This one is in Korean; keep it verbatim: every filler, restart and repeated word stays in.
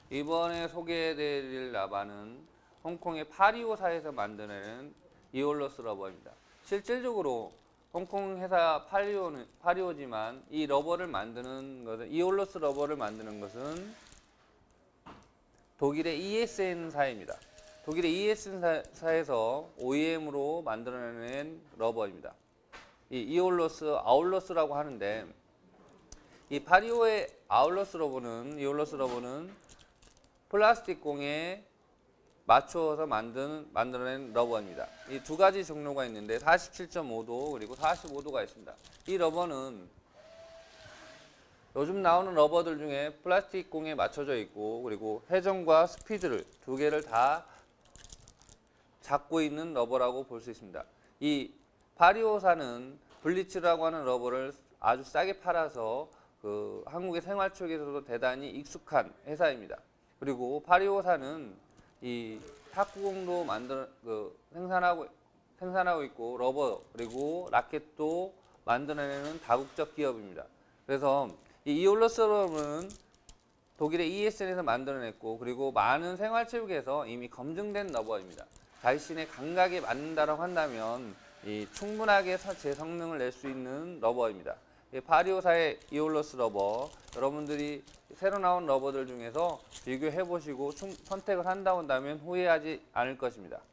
이번에 소개해드릴 라바는 홍콩의 파리오사에서 만드는 이올러스 러버입니다. 실질적으로 홍콩 회사 파리오는, 파리오지만 이 러버를 만드는 것은, 이올러스 러버를 만드는 것은 독일의 이에스엔사입니다. 독일의 이에스엔사에서 오이엠으로 만들어낸 러버입니다. 이 이올러스, 아울러스라고 하는데, 이 파리오의 아울러스 러버는, 이올러스 러버는 플라스틱 공에 맞추어서 만든, 만들어낸 러버입니다. 이 두 가지 종류가 있는데 사십칠 점 오 도 그리고 사십오 도가 있습니다. 이 러버는 요즘 나오는 러버들 중에 플라스틱 공에 맞춰져 있고 그리고 회전과 스피드를 두 개를 다 잡고 있는 러버라고 볼 수 있습니다. 이 파리오사는 블리츠라고 하는 러버를 아주 싸게 팔아서 그 한국의 생활 쪽에서도 대단히 익숙한 회사입니다. 그리고 파리오사는 이 탁구공도 만들 그 생산하고 생산하고 있고 러버 그리고 라켓도 만들어내는 다국적 기업입니다. 그래서 이 이올러스 러버는 독일의 이에스엔에서 만들어냈고 그리고 많은 생활체육에서 이미 검증된 러버입니다. 자신의 감각에 맞는다고 한다면 이 충분하게 제 성능을 낼 수 있는 러버입니다. 파리오사의 이올러스 러버, 여러분들이 새로 나온 러버들 중에서 비교해 보시고 선택을 한다고 한다면 후회하지 않을 것입니다.